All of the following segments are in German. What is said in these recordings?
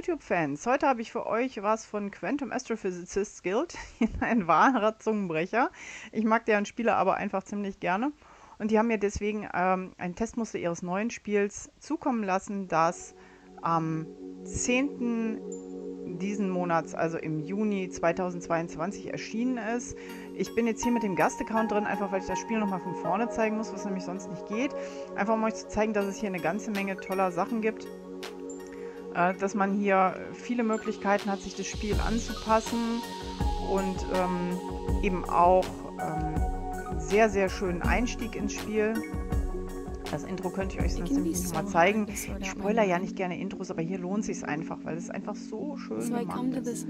YouTube-Fans, heute habe ich für euch was von Quantum Astrophysicists Guild, ein wahrer Zungenbrecher. Ich mag deren Spiele aber einfach ziemlich gerne und die haben mir deswegen ein Testmuster ihres neuen Spiels zukommen lassen, das am 10. diesen Monats, also im Juni 2022 erschienen ist. Ich bin jetzt hier mit dem Gastaccount drin, einfach weil ich das Spiel nochmal von vorne zeigen muss, was nämlich sonst nicht geht. Einfach um euch zu zeigen, dass es hier eine ganze Menge toller Sachen gibt. Dass man hier viele Möglichkeiten hat, sich das Spiel anzupassen und eben auch sehr, sehr schönen Einstieg ins Spiel. Das Intro könnte ich euch sonst nämlich nochmal zeigen. Ich spoilere ja nicht gerne Intros, aber hier lohnt es sich einfach, weil es einfach so schön gemacht ist.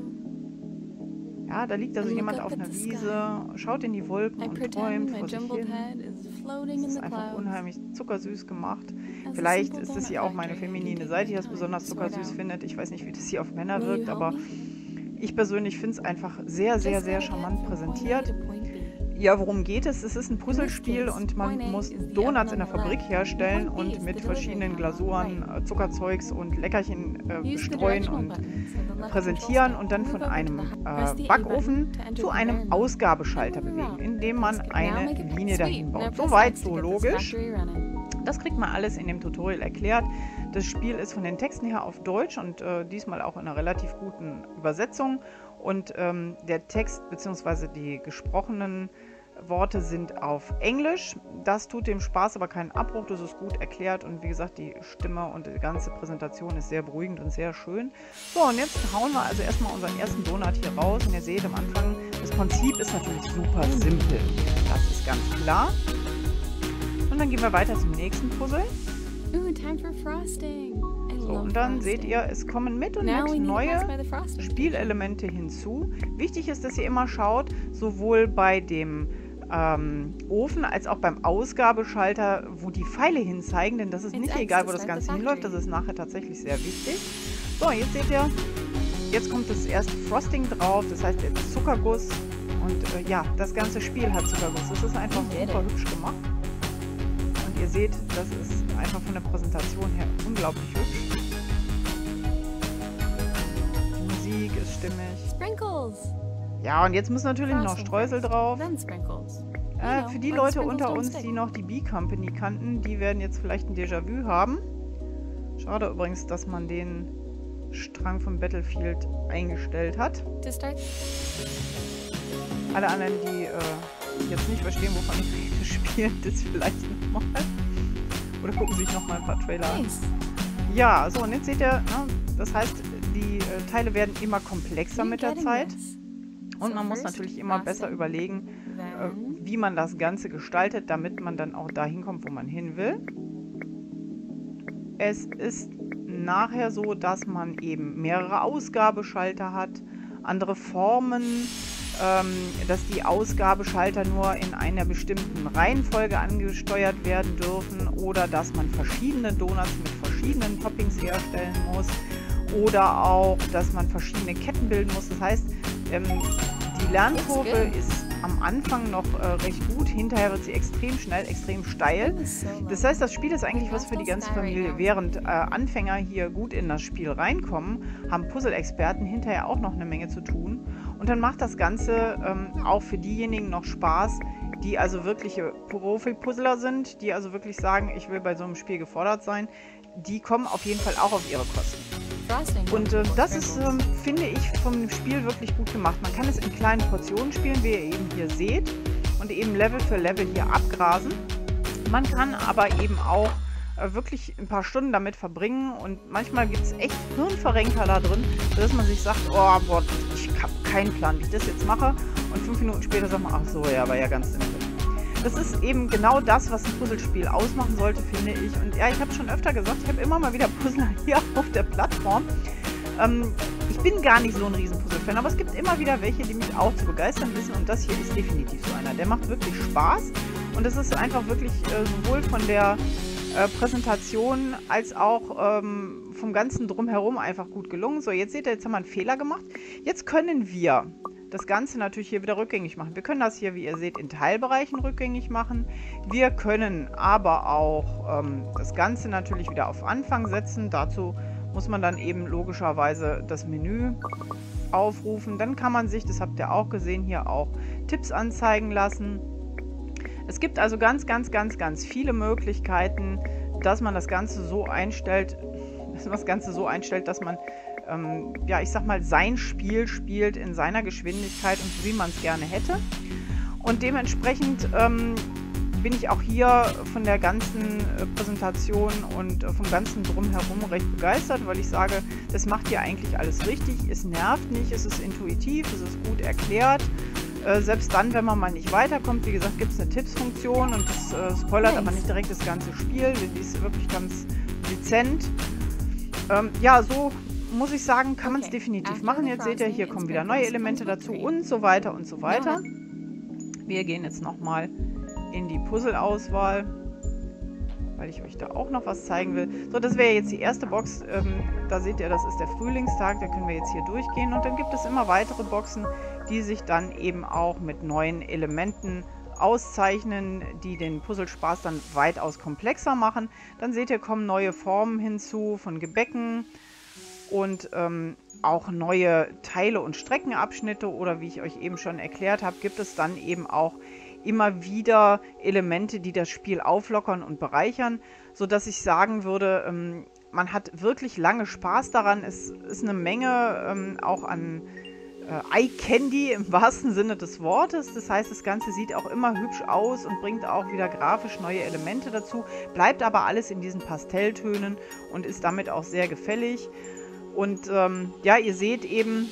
Ja, da liegt also jemand auf einer Wiese, schaut in die Wolken und träumt vor sich hin. Das ist einfach unheimlich zuckersüß gemacht. Vielleicht ist das hier auch meine feminine Seite, die das besonders zuckersüß findet. Ich weiß nicht, wie das hier auf Männer wirkt, aber ich persönlich finde es einfach sehr, sehr, sehr charmant präsentiert. Ja, worum geht es? Es ist ein Puzzlespiel und man muss Donuts in der Fabrik herstellen und mit verschiedenen Glasuren, Zuckerzeugs und Leckerchen bestreuen und präsentieren und dann von einem Backofen zu einem Ausgabeschalter bewegen, indem man eine Linie dahin baut. Soweit, so logisch. Das kriegt man alles in dem Tutorial erklärt. Das Spiel ist von den Texten her auf Deutsch und diesmal auch in einer relativ guten Übersetzung. Und der Text bzw. die gesprochenen Worte sind auf Englisch. Das tut dem Spaß aber keinen Abbruch, das ist gut erklärt und wie gesagt, die Stimme und die ganze Präsentation ist sehr beruhigend und sehr schön. So, und jetzt hauen wir also erstmal unseren ersten Donut hier raus und ihr seht am Anfang, das Prinzip ist natürlich super simpel. Das ist ganz klar. Und dann gehen wir weiter zum nächsten Puzzle. Time for frosting. So, und dann seht ihr, es kommen mit und mit neue Spielelemente hinzu. Wichtig ist, dass ihr immer schaut, sowohl bei dem Ofen als auch beim Ausgabeschalter, wo die Pfeile hinzeigen, denn das ist nicht egal, wo das Ganze hinläuft, das ist nachher tatsächlich sehr wichtig. So, jetzt seht ihr, jetzt kommt das erste Frosting drauf, das heißt der Zuckerguss und ja, das ganze Spiel hat Zuckerguss. Das ist einfach super hübsch gemacht. Und ihr seht, das ist einfach von der Präsentation her unglaublich hübsch. Die Musik ist stimmig. Sprinkles. Ja, und jetzt müssen natürlich noch Streusel drauf. Für die Leute unter uns, die noch die Bee Company kannten, die werden jetzt vielleicht ein Déjà-vu haben. Schade übrigens, dass man den Strang von Battlefield eingestellt hat. Alle anderen, die jetzt nicht verstehen, wovon ich rede, spielen das vielleicht nochmal. Oder gucken sich nochmal ein paar Trailer an. Ja, so, und jetzt seht ihr, ne, das heißt, die Teile werden immer komplexer mit der Zeit. Und man muss natürlich immer besser überlegen, wie man das Ganze gestaltet, damit man dann auch dahin kommt, wo man hin will. Es ist nachher so, dass man eben mehrere Ausgabeschalter hat, andere Formen, dass die Ausgabeschalter nur in einer bestimmten Reihenfolge angesteuert werden dürfen oder dass man verschiedene Donuts mit verschiedenen Toppings herstellen muss oder auch, dass man verschiedene Ketten bilden muss. Das heißt, die Lernkurve ist am Anfang noch recht gut, hinterher wird sie extrem schnell, extrem steil. Das heißt, das Spiel ist eigentlich was für die ganze Familie. Während Anfänger hier gut in das Spiel reinkommen, haben Puzzle-Experten hinterher auch noch eine Menge zu tun. Und dann macht das Ganze auch für diejenigen noch Spaß, die also wirkliche Profi-Puzzler sind, die also wirklich sagen, ich will bei so einem Spiel gefordert sein. Die kommen auf jeden Fall auch auf ihre Kosten. Und das ist, finde ich, vom Spiel wirklich gut gemacht. Man kann es in kleinen Portionen spielen, wie ihr eben hier seht, und eben Level für Level hier abgrasen. Man kann aber eben auch wirklich ein paar Stunden damit verbringen und manchmal gibt es echt Hirnverrenker da drin, dass man sich sagt, oh Gott, ich habe keinen Plan, wie ich das jetzt mache, und 5 Minuten später sagt man, ach so, ja, war ja ganz simpel. Das ist eben genau das, was ein Puzzlespiel ausmachen sollte, finde ich. Und ja, ich habe schon öfter gesagt, ich habe immer mal wieder Puzzler hier auf der Plattform. Ich bin gar nicht so ein riesen Puzzle-Fan, aber es gibt immer wieder welche, die mich auch zu begeistern wissen. Und das hier ist definitiv so einer. Der macht wirklich Spaß. Und es ist einfach wirklich sowohl von der Präsentation als auch vom ganzen Drumherum einfach gut gelungen. So, jetzt seht ihr, jetzt haben wir einen Fehler gemacht. Jetzt können wir das Ganze natürlich hier wieder rückgängig machen. Wir können das hier, wie ihr seht, in Teilbereichen rückgängig machen. Wir können aber auch das Ganze natürlich wieder auf Anfang setzen. Dazu muss man dann eben logischerweise das Menü aufrufen. Dann kann man sich, das habt ihr auch gesehen, hier auch Tipps anzeigen lassen. Es gibt also ganz, ganz, ganz, ganz viele Möglichkeiten, dass man das Ganze so einstellt, dass man, ja, ich sag mal, sein Spiel spielt in seiner Geschwindigkeit und so, wie man es gerne hätte. Und dementsprechend bin ich auch hier von der ganzen Präsentation und vom ganzen Drumherum recht begeistert, weil ich sage, das macht hier eigentlich alles richtig. Es nervt nicht, es ist intuitiv, es ist gut erklärt. Selbst dann, wenn man mal nicht weiterkommt, wie gesagt, gibt es eine Tipps-Funktion und das spoilert aber nicht direkt das ganze Spiel. Die ist wirklich ganz dezent. Ja, so muss ich sagen, kann man es definitiv machen. Jetzt seht ihr, hier kommen wieder neue Elemente dazu und so weiter und so weiter. Wir gehen jetzt nochmal in die Puzzle-Auswahl, weil ich euch da auch noch was zeigen will. So, das wäre jetzt die erste Box. Da seht ihr, das ist der Frühlingstag. Da können wir jetzt hier durchgehen. Und dann gibt es immer weitere Boxen, die sich dann eben auch mit neuen Elementen auszeichnen, die den Puzzlespaß dann weitaus komplexer machen. Dann seht ihr, kommen neue Formen hinzu von Gebäcken und auch neue Teile und Streckenabschnitte, oder wie ich euch eben schon erklärt habe, gibt es dann eben auch immer wieder Elemente, die das Spiel auflockern und bereichern, sodass ich sagen würde, man hat wirklich lange Spaß daran. Es ist eine Menge auch an Eye Candy im wahrsten Sinne des Wortes. Das heißt, das Ganze sieht auch immer hübsch aus und bringt auch wieder grafisch neue Elemente dazu, bleibt aber alles in diesen Pastelltönen und ist damit auch sehr gefällig. Und ja, ihr seht eben,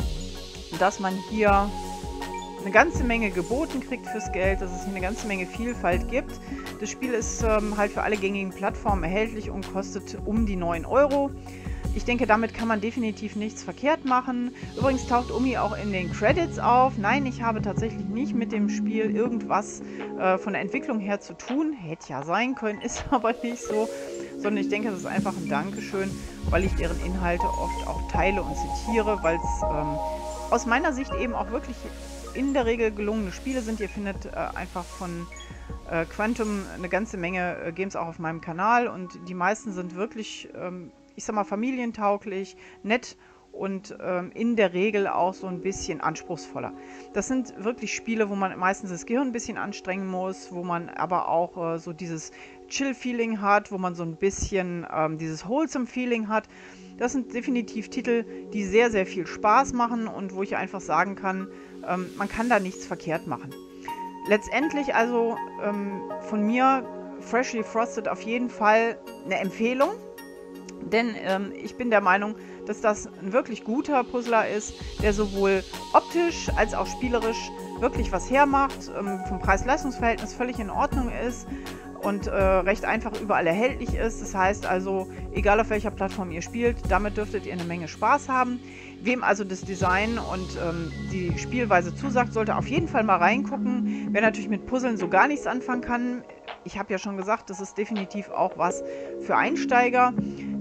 dass man hier eine ganze Menge geboten kriegt fürs Geld, dass es hier eine ganze Menge Vielfalt gibt. Das Spiel ist halt für alle gängigen Plattformen erhältlich und kostet um die 9 €. Ich denke, damit kann man definitiv nichts verkehrt machen. Übrigens taucht Umi auch in den Credits auf. Nein, ich habe tatsächlich nicht mit dem Spiel irgendwas von der Entwicklung her zu tun. Hätte ja sein können, ist aber nicht so. Sondern ich denke, das ist einfach ein Dankeschön, weil ich deren Inhalte oft auch teile und zitiere, weil es aus meiner Sicht eben auch wirklich in der Regel gelungene Spiele sind. Ihr findet einfach von Quantum eine ganze Menge Games auch auf meinem Kanal und die meisten sind wirklich, ich sag mal, familientauglich, nett und in der Regel auch so ein bisschen anspruchsvoller. Das sind wirklich Spiele, wo man meistens das Gehirn ein bisschen anstrengen muss, wo man aber auch so dieses Chill-Feeling hat, wo man so ein bisschen dieses Wholesome-Feeling hat. Das sind definitiv Titel, die sehr, sehr viel Spaß machen und wo ich einfach sagen kann, man kann da nichts verkehrt machen. Letztendlich also von mir Freshly Frosted auf jeden Fall eine Empfehlung, denn ich bin der Meinung, dass das ein wirklich guter Puzzler ist, der sowohl optisch als auch spielerisch wirklich was hermacht, vom Preis-Leistungs-Verhältnis völlig in Ordnung ist und recht einfach überall erhältlich ist. Das heißt also, egal auf welcher Plattform ihr spielt, damit dürftet ihr eine Menge Spaß haben. Wem also das Design und die Spielweise zusagt, sollte auf jeden Fall mal reingucken. Wer natürlich mit Puzzeln so gar nichts anfangen kann, ich habe ja schon gesagt, das ist definitiv auch was für Einsteiger.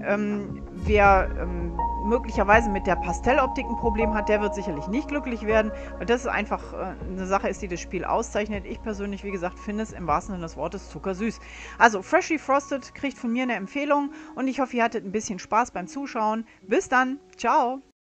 Wer möglicherweise mit der Pastelloptik ein Problem hat, der wird sicherlich nicht glücklich werden, weil das einfach eine Sache ist, die das Spiel auszeichnet. Ich persönlich, wie gesagt, finde es im wahrsten Sinne des Wortes zuckersüß. Also Freshly Frosted kriegt von mir eine Empfehlung und ich hoffe, ihr hattet ein bisschen Spaß beim Zuschauen. Bis dann, ciao!